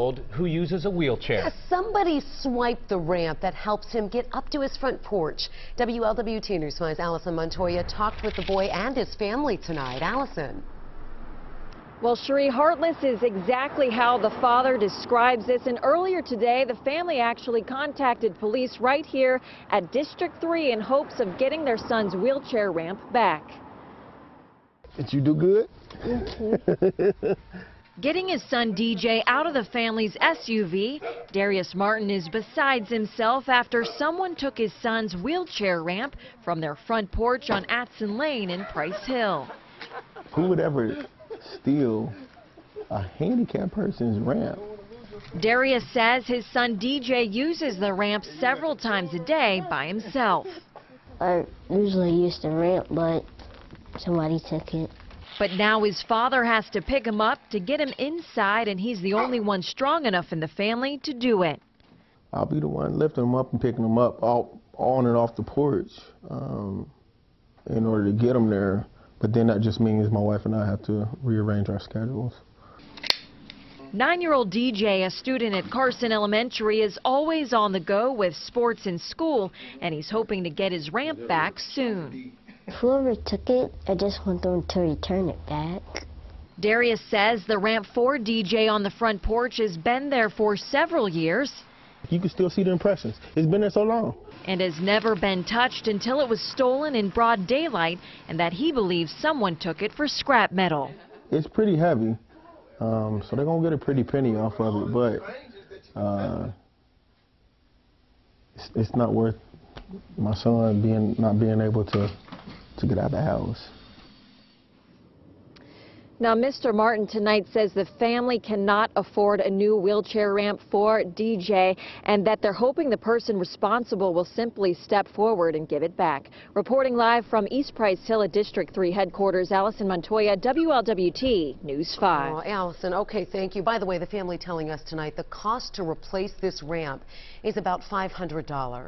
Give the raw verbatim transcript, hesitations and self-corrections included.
eighteen-year-old who uses a wheelchair. Yeah, somebody swiped the ramp that helps him get up to his front porch. W L W T News five's Allison Montoya talked with the boy and his family tonight. Allison. Well, Cherie, heartless is exactly how the father describes this. And earlier today, the family actually contacted police right here at District three in hopes of getting their son's wheelchair ramp back. Did you do good? Mm-hmm. Getting his son D J out of the family's S U V, Darius Martin is besides himself after someone took his son's wheelchair ramp from their front porch on Atson Lane in Price Hill. Who would ever steal a handicapped person's ramp? Darius says his son D J uses the ramp several times a day by himself. I usually use the ramp, but somebody took it. But now his father has to pick him up to get him inside, and he's the only one strong enough in the family to do it. I'll be the one lifting him up and picking him up all, on and off the porch um, in order to get him there. But then that just means my wife and I have to rearrange our schedules. Nine-year-old D J, a student at Carson Elementary, is always on the go with sports and school, and he's hoping to get his ramp back soon. Whoever took it, I just want them to return it back. Darius says the ramp for D J on the front porch has been there for several years. You can still see the impressions. It's been there so long. And has never been touched until it was stolen in broad daylight, and that he believes someone took it for scrap metal. It's pretty heavy, um, so they're going to get a pretty penny off of it, but uh, it's, it's not worth my son being not being able to, to get out of the house. Now, Mister Martin tonight says the family cannot afford a new wheelchair ramp for D J, and that they're hoping the person responsible will simply step forward and give it back. Reporting live from East Price Hill at District three headquarters, Allison Montoya, W L W T News five. Oh, Allison, okay, thank you. By the way, the family telling us tonight the cost to replace this ramp is about five hundred dollars.